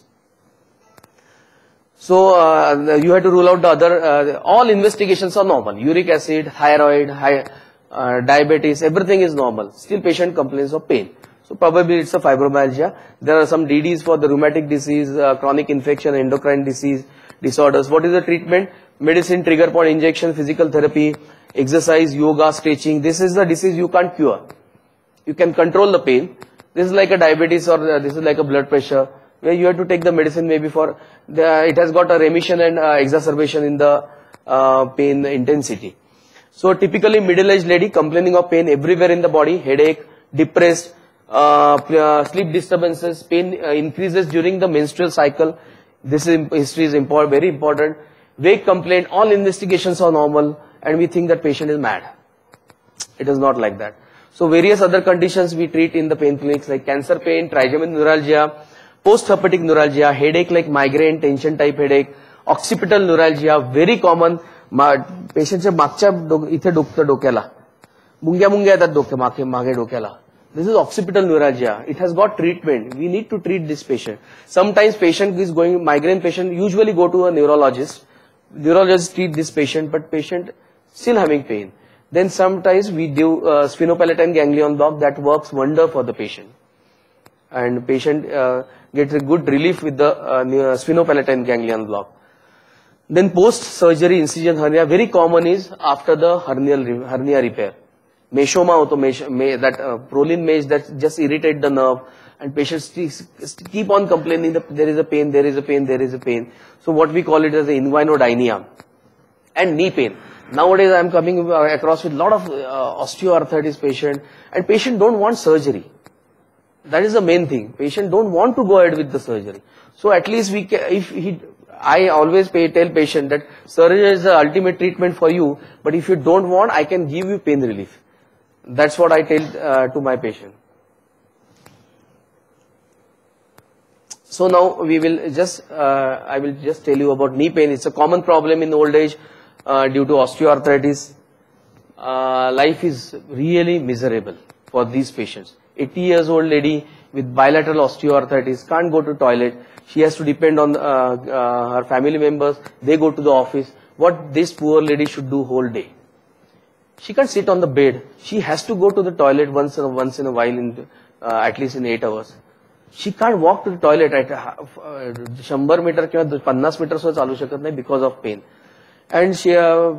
So you have to rule out the other, all investigations are normal. Uric acid, thyroid, diabetes, everything is normal. Still patient complains of pain. So probably it's a fibromyalgia. There are some DDs for the rheumatic disease, chronic infection, endocrine disease, disorders. What is the treatment? Medicine, trigger point injection, physical therapy, exercise, yoga, stretching. This is the disease you can't cure. You can control the pain. This is like a diabetes or this is like a blood pressure, where you have to take the medicine maybe for, it has got a remission and exacerbation in the pain intensity. So typically middle-aged lady complaining of pain everywhere in the body, headache, depressed, sleep disturbances, pain increases during the menstrual cycle. This history is very important. Vague complaint, all investigations are normal, and we think that patient is mad. It is not like that. So various other conditions we treat in the pain clinics like cancer pain, trigeminal neuralgia, post-herpetic neuralgia, headache like migraine, tension type headache, occipital neuralgia, very common. Patientच्या मागच्या इथे दुखतं डोक्याला, मुंग्या येतात मागे डोक्याला. This is occipital neuralgia. It has got treatment. We need to treat this patient. Sometimes patient is going, migraine patient usually go to a neurologist. Neurologist treat this patient, but patient still having pain. Then sometimes we do sphenopalatine ganglion block that works wonder for the patient. And patient gets a good relief with the sphenopalatine ganglion block. Then post-surgery incision hernia, very common is after the hernia repair. Meshoma ho to that prolin mesh that just irritate the nerve, and patients keep on complaining that there is a pain, there is a pain, there is a pain. So what we call it as the inguinodinia. And knee pain. Nowadays I am coming across with a lot of osteoarthritis patient, and patient don't want surgery. That is the main thing. Patient don't want to go ahead with the surgery. So at least we can, I always tell patient that surgery is the ultimate treatment for you, but if you don't want, I can give you pain relief. That's what I tell to my patient. So now we will just, I will just tell you about knee pain. It's a common problem in old age due to osteoarthritis. Life is really miserable for these patients. 80 years old lady with bilateral osteoarthritis can't go to toilet. She has to depend on her family members. They go to the office. What this poor lady should do whole day? She can't sit on the bed. She has to go to the toilet once in a while, at least in 8 hours. She can't walk to the toilet at 100 meter किंवा 50 meter सुद्धा चालू शकत नाही because of pain. And she,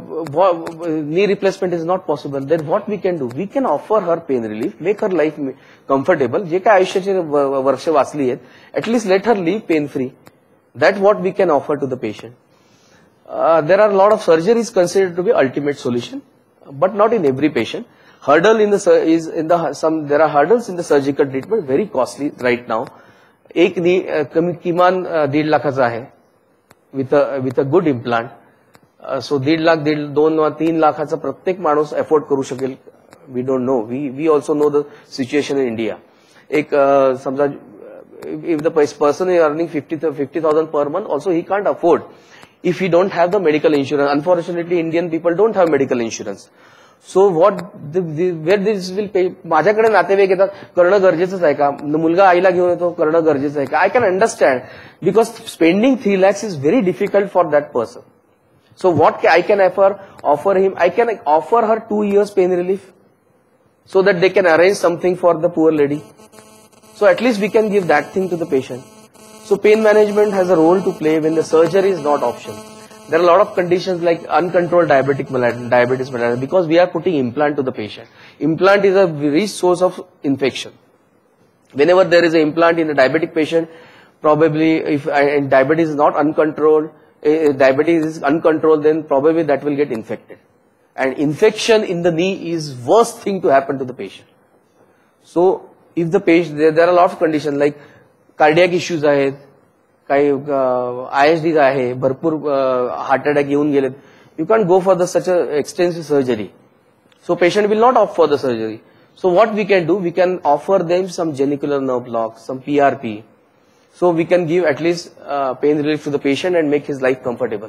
knee replacement is not possible. Then what we can do? We can offer her pain relief, make her life comfortable. जे काय आयुष्याचे वर्ष वाचली आहेत, at least let her live pain free. That's what we can offer to the patient. There are a lot of surgeries considered to be ultimate solution, but not in every patient. Hurdle in the there are hurdles in the surgical treatment, very costly right now. एक knee किमान 1.5 लाखाचा आहे with a good implant. So 1.5 lakh, 2, 3 लाखाचा प्रत्येक माणूस afford करू शकेल. We don't know. We also know the situation in India. एक समजा if the person is earning 50,000 per month, also he can't afford if he don't have the medical insurance. Unfortunately, Indian people don't have medical insurance. So where this will pay? माझ्याकडे नातेवाईक येतात, करणं गरजेचंच आहे का? मुलगा आईला घेऊन येतो, करणं गरजेचं आहे का? I can understand because spending 3 lakhs is very difficult for that person. So what I can offer him? I can offer her 2 years pain relief so that they can arrange something for the poor lady. So at least we can give that thing to the patient. So pain management has a role to play when the surgery is not option. There are a lot of conditions like uncontrolled diabetes mellitus because we are putting implant to the patient. Implant is a rich source of infection. Whenever there is an implant in a diabetic patient, probably if diabetes is not uncontrolled, diabetes is uncontrolled, then probably that will get infected. And infection in the knee is worst thing to happen to the patient. So if the patient, there are a lot of conditions like cardiac issues आहेत, काही ISDs आहे, भरपूर heart attack येऊन गेलेत. You can't go for such a extensive surgery. So patient will not opt for the surgery. So what we can do? We can offer them some genicular nerve block, some PRP. So we can give at least pain relief to the patient and make his life comfortable.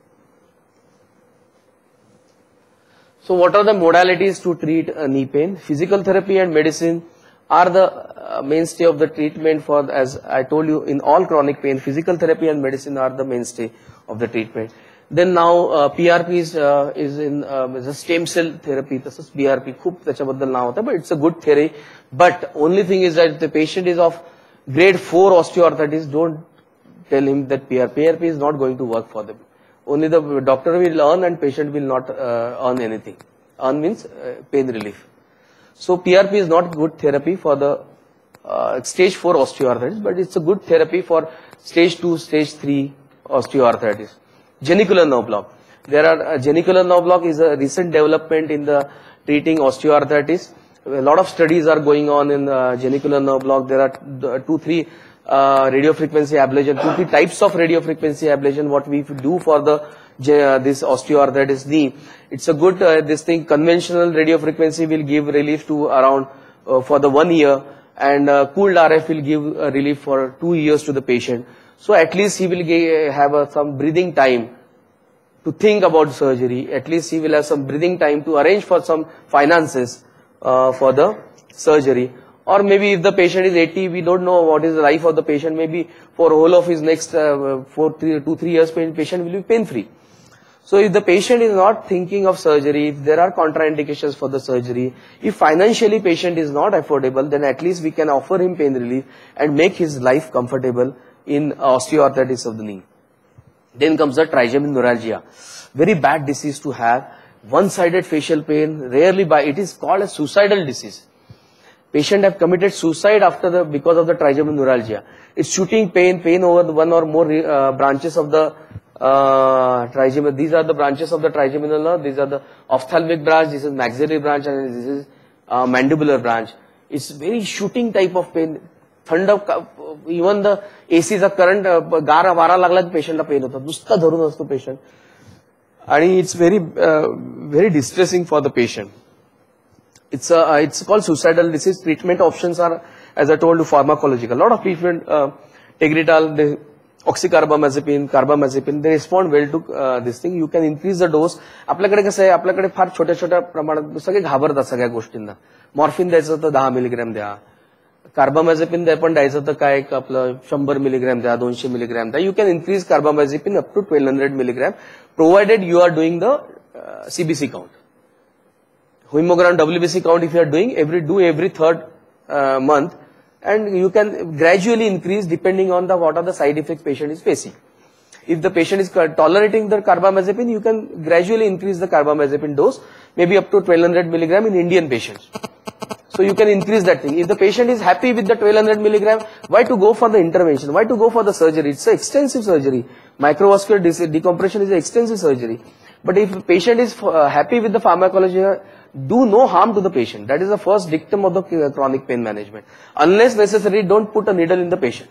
So what are the modalities to treat knee pain? Physical therapy and medicine are the mainstay of the treatment for, as I told you, in all chronic pain, physical therapy and medicine are the mainstay of the treatment. Then now PRP is in the stem cell therapy. This is PRP. खूप त्याच्याबद्दल नाव होतं, but it's a good theory. But only thing is that the patient is of grade 4 osteoarthritis. Don't tell him that PRP is not going to work for them. Only the doctor will earn and patient will not earn anything. Earn means pain relief. So PRP is not good therapy for the stage 4 osteoarthritis, but it's a good therapy for stage 2, stage 3 osteoarthritis. Genicular nerve block. There are genicular nerve block is a recent development in the treating osteoarthritis. A lot of studies are going on in genicular nerve block. There are 2-3 radiofrequency ablation, 2-3 types of radiofrequency ablation. What we do for the this osteoarthritis knee, it's a good this thing. Conventional radiofrequency will give relief to around for the 1 year, and cooled RF will give relief for 2 years to the patient. So at least he will have some breathing time to think about surgery. At least he will have some breathing time to arrange for some finances for the surgery. Or maybe if the patient is 80, we don't know what is the life of the patient. Maybe for whole of his next 2-3 years, patient will be pain free. So if the patient is not thinking of surgery, if there are contraindications for the surgery, if financially patient is not affordable, then at least we can offer him pain relief and make his life comfortable in osteoarthritis of the knee. Then comes the trigeminal neuralgia. Very bad disease to have. One-sided facial pain, rarely it is called a suicidal disease. Patient have committed suicide because of the trigeminal neuralgia. It's shooting pain over the one or more branches of the trigeminal. These are the branches of the trigeminal nerve. These are the ophthalmic branch. This is maxillary branch, and this is mandibular branch. It's very shooting type of pain. Even the ACचा current गारा वारा लागला की पेशंटला pen होतं. नुसता धरून असतो patient. आणि it's very distressing for the patient. It's called suicidal disease. Treatment options are, as I told you, pharmacological. A lot of treatment, tegretol, oxycarbamazepine, carbamazepine, they respond well to this thing. You can increase the dose. आपल्याकडे कसं आहे, आपल्याकडे फार छोट्या प्रमाणात सगळे घाबरतात सगळ्या गोष्टींना. मॉर्फिन द्यायचं तर 10 मिलीग्रॅम द्या. कार्बामाझेपिन पण द्यायचं तर काय आपलं 100 मिलीग्रॅम द्या, 200 मिलीग्रॅम द्या. You can increase carbamazepine up to 1200 milligram, provided you are doing the CBC count. Hemogram WBC count if you are doing every third month, and you can gradually increase depending on what are the side effects patient is facing. If the patient is tolerating the carbamazepine, you can gradually increase the carbamazepine dose, maybe up to 1200 milligram in Indian patients. So you can increase that thing. If the patient is happy with the 1200 milligram, why to go for the intervention? Why to go for the surgery? It's an extensive surgery. Microvascular decompression is an extensive surgery. But if the patient is happy with the pharmacology, do no harm to the patient. That is the first dictum of the chronic pain management. Unless necessary, don't put a needle in the patient.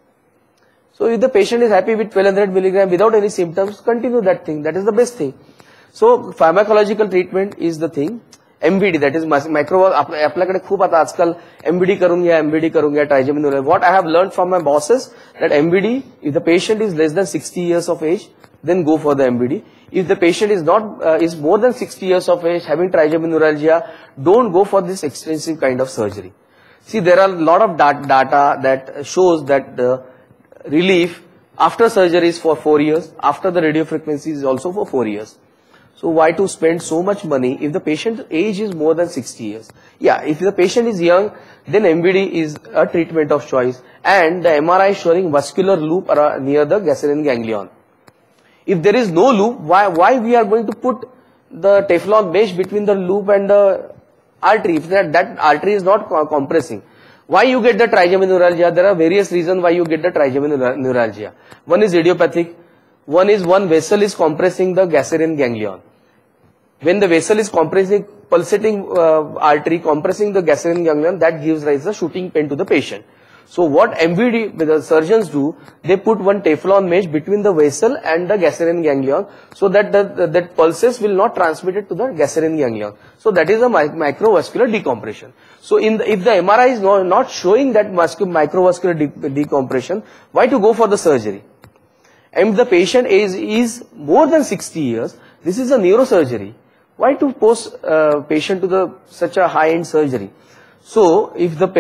So if the patient is happy with 1200 milligram without any symptoms, continue that thing. That is the best thing. So pharmacological treatment is the thing. MVD, that is micro, आपल्याकडे खूप आता आजकाल MVD करून घ्या, trigeminal. What I have learned from my bosses, that MVD, if the patient is less than 60 years of age, then go for the MVD. If the patient is is more than 60 years of age, having trigeminal neuralgia, don't go for this extensive kind of surgery. See, there are a lot of data that shows that the relief after surgery is for 4 years, after the radiofrequency is also for 4 years. So why to spend so much money if the patient age is more than 60 years? Yeah, if the patient is young, then MVD is a treatment of choice, and the MRI showing vascular loop near the gastrin ganglion. If there is no loop, why we are going to put the Teflon mesh between the loop and the artery if that artery is not compressing? Why you get the trigeminal neuralgia? There are various reasons why you get the trigeminal neuralgia. One is idiopathic. One vessel is compressing the gastrin ganglion. When the vessel is compressing, pulsating artery compressing the gastrin ganglion, that gives rise to the shooting pain to the patient. So what MVD, the surgeons do, they put one Teflon mesh between the vessel and the gastrin ganglion, so that that pulses will not transmit it to the gastrin ganglion. So that is a microvascular decompression. So if the MRI is not showing that microvascular decompression, why to go for the surgery? And if the patient is more than 60 years, this is a neurosurgery. Why to post patient to such a high-end surgery? So if the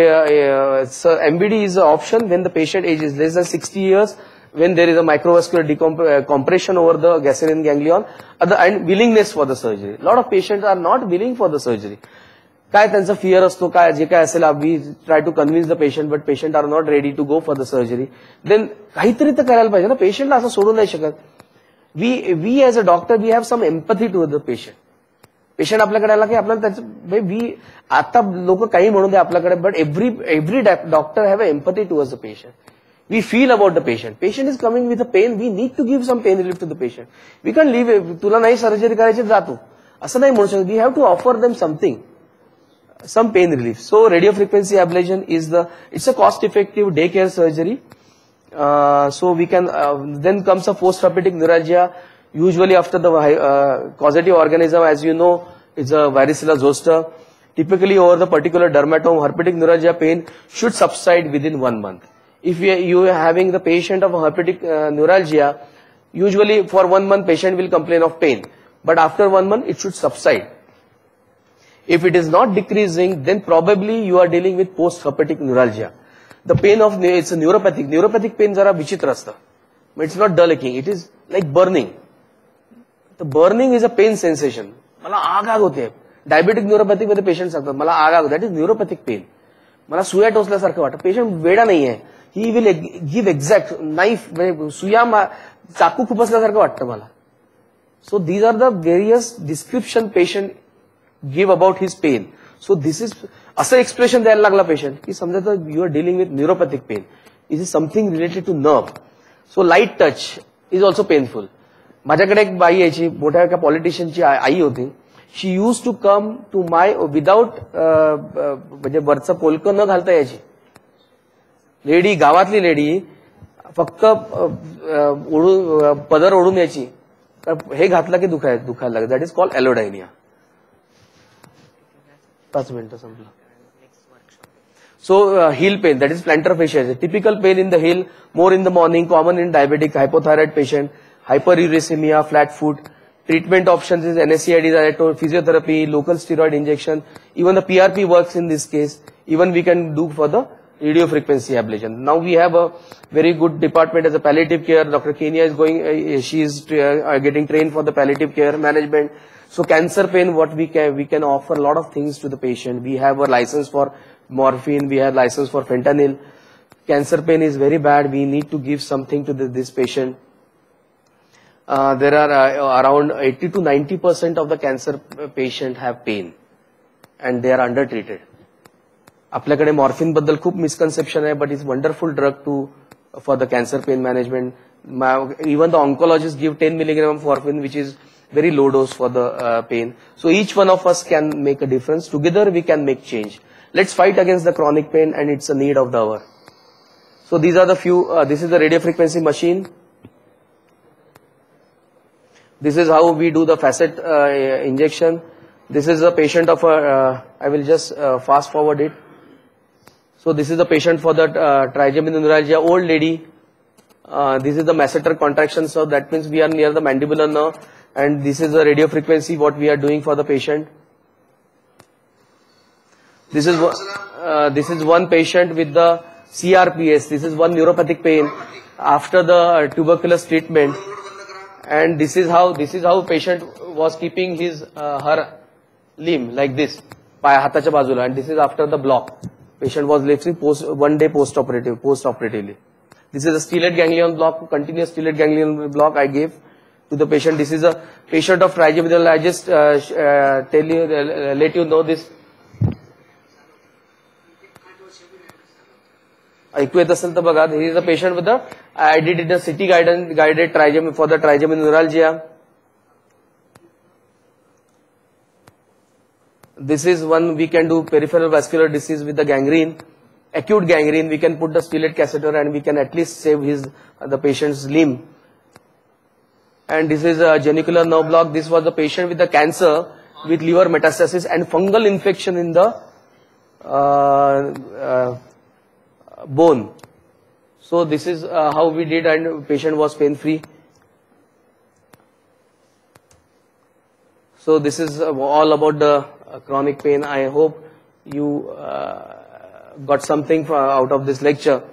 MVD is an option when the patient age is less than 60 years, when there is a microvascular compression over the gastrin ganglion, and willingness for the surgery. A lot of patients are not willing for the surgery. काय त्यांचा fear असतो, काय जे काय असेल, we try to convince the patient, but patient are not ready to go for the surgery. Then काहीतरी तर करायला पाहिजे ना, पेशंटला असं सोडू नाही शकत. We as a doctor we have some empathy to the patient. Patient आपल्याकडे आला की आपल्याला त्याचं आता लोक काही म्हणू दे आपल्याकडे, but every doctor have a empathy to the patient. We feel about the patient. Patient is coming with a pain. We need to give some pain relief to the patient. We can't leave. तुला नाही surgery करायची जातो असं नाही म्हणू शकत. We have to offer them something, some pain relief. So radio frequency ablation it's a cost-effective day care surgery. So we can then comes a post-herpetic neuralgia. Usually after the causative organism, as you know, it's a varicella zoster. Typically over the particular dermatome, herpetic neuralgia pain should subside within 1 month. If you are having the patient of herpetic neuralgia, usually for 1 month patient will complain of pain, but after 1 month it should subside. If it is not decreasing, then probably you are dealing with post-herpetic neuralgia. The pain of it's a neuropathic. Neuropathic pain जरा विचित्र असतं. It's not dull aching. It is like burning. The burning is a pain sensation. मला आग होते. Diabetic neuropathic मध्ये patient सांगतात मला आग. That is neuropathic pain. मला सुया टोचल्यासारखं वाटतं. पेशंट वेडा नाहीये he will give exact knife, सुया चाकू खुपसल्यासारखं वाटतं मला. So these are the various description patient give about his pain. So this is असं एक्सप्रेशन द्यायला लागला पेशंट की समजायचं you are dealing with neuropathic pain. Is is something related to nerve. So light touch is also painful. माझ्याकडे एक बाई यायची, मोठ्या एका पॉलिटिशियनची आई होती. She use to come to my without म्हणजे वरचं पोलकं न घालता यायची. लेडी, गावातली लेडी, फक्त ओढून पदर ओढून यायची. हे घातलं की दुखायला लागेल. That is called एलोडायनिया. 5 मिनिटं संपलं. So heel pain, that is plantar fasciitis, typical pain in the heel, more in the morning, common in diabetic, hypothyroid patient, hyperuricemia, flat foot. Treatment options is NSAID, physiotherapy, local steroid injection. Even the PRP works in this case. Even we can do for the radio frequency ablation. Now we have a very good department as a palliative care. Dr. Kenya is going, she is getting trained for the palliative care management. So cancer pain, what we can offer a lot of things to the patient. We have a license for morphine, we have license for fentanyl. Cancer pain is very bad. We need to give something to this patient. There are around 80 to 90% of the cancer patient have pain and they are undertreated. आपल्याकडे morphine बद्दल खूप misconception आहे, but it's wonderful drug for the cancer pain management. Even the oncologists give 10 milligram of morphine, which is very low dose for the pain. So each one of us can make a difference. Together we can make change. Let's fight against the chronic pain, and it's a need of the hour. So these are the few, this is the radio frequency machine. This is how we do the facet injection. This is a patient of I will just fast forward it. So this is the patient for the trigeminal neuralgia, old lady. This is the masseter contraction, so that means we are near the mandibular nerve, and this is the radio frequency what we are doing for the patient. This is one patient with the CRPS. This is one neuropathic pain after the tuberculosis treatment, and this is how patient was keeping his her limb like this, पाय हाताच्या बाजूला, and this is after the block. Patient was lifting 1 day post-operatively. This is a stellate ganglion block, continuous stellate ganglion block I gave to the patient. This is a patient of trigeminal. I just let you know this. ऐकू येत असेल तर बघा. He is a patient with the, I did it a CT guided trigeminal for the trigeminal neuralgia. This is one we can do peripheral vascular disease with the gangrene, acute gangrene. We can put the stellate catheter and we can at least save the patient's limb. And this is a genicular nerve block. This was the patient with the cancer with liver metastasis and fungal infection in the bone. So this is how we did, and patient was pain free. So this is all about the chronic pain. I hope you got something out of this lecture.